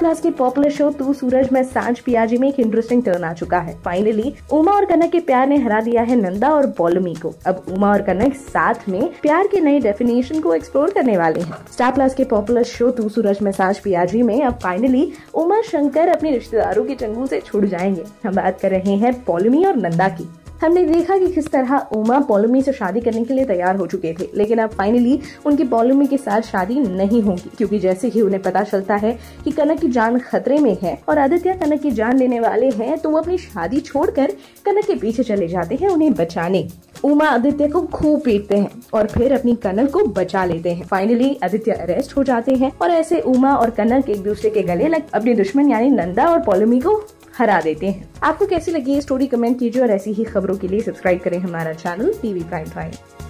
Plus के popular show तू सूरज में सांझ पियाजी में एक इंटरेस्टिंग टर्न आ चुका है। फाइनली उमा और कनक के प्यार ने हरा दिया है नंदा और पॉलमी को। अब उमा और कनक साथ में प्यार के नई डेफिनेशन को एक्सप्लोर करने वाले हैं। स्टार प्लस के पॉपुलर शो तू सूरज में सांझ पियाजी में अब फाइनली उमा शंकर अपने रिश्तेदारों के चंगुल से छुड़ जाएंगे। हम बात कर रहे हैं पॉलमी और नंदा की। हमने देखा कि किस तरह उमा पॉलमी से शादी करने के लिए तैयार हो चुके थे, लेकिन अब फाइनली उनकी पॉलमी के साथ शादी नहीं होगी, क्योंकि जैसे ही उन्हें पता चलता है कि कनक की जान खतरे में है और आदित्य कनक की जान लेने वाले हैं, तो वो अपनी शादी छोड़कर कनक के पीछे चले जाते हैं उन्हें बचाने। उमा आदित्य को खूब पीटते हैं और फिर अपनी कनक को बचा लेते हैं। फाइनली आदित्य अरेस्ट हो जाते हैं और ऐसे उमा और कनक एक दूसरे के गले लग अपने दुश्मन यानी नंदा और पॉलमी को हरा देते हैं। आपको कैसी लगी ये स्टोरी कमेंट कीजिए और ऐसी ही खबरों के लिए सब्सक्राइब करें हमारा चैनल टीवी प्राइम टाइम।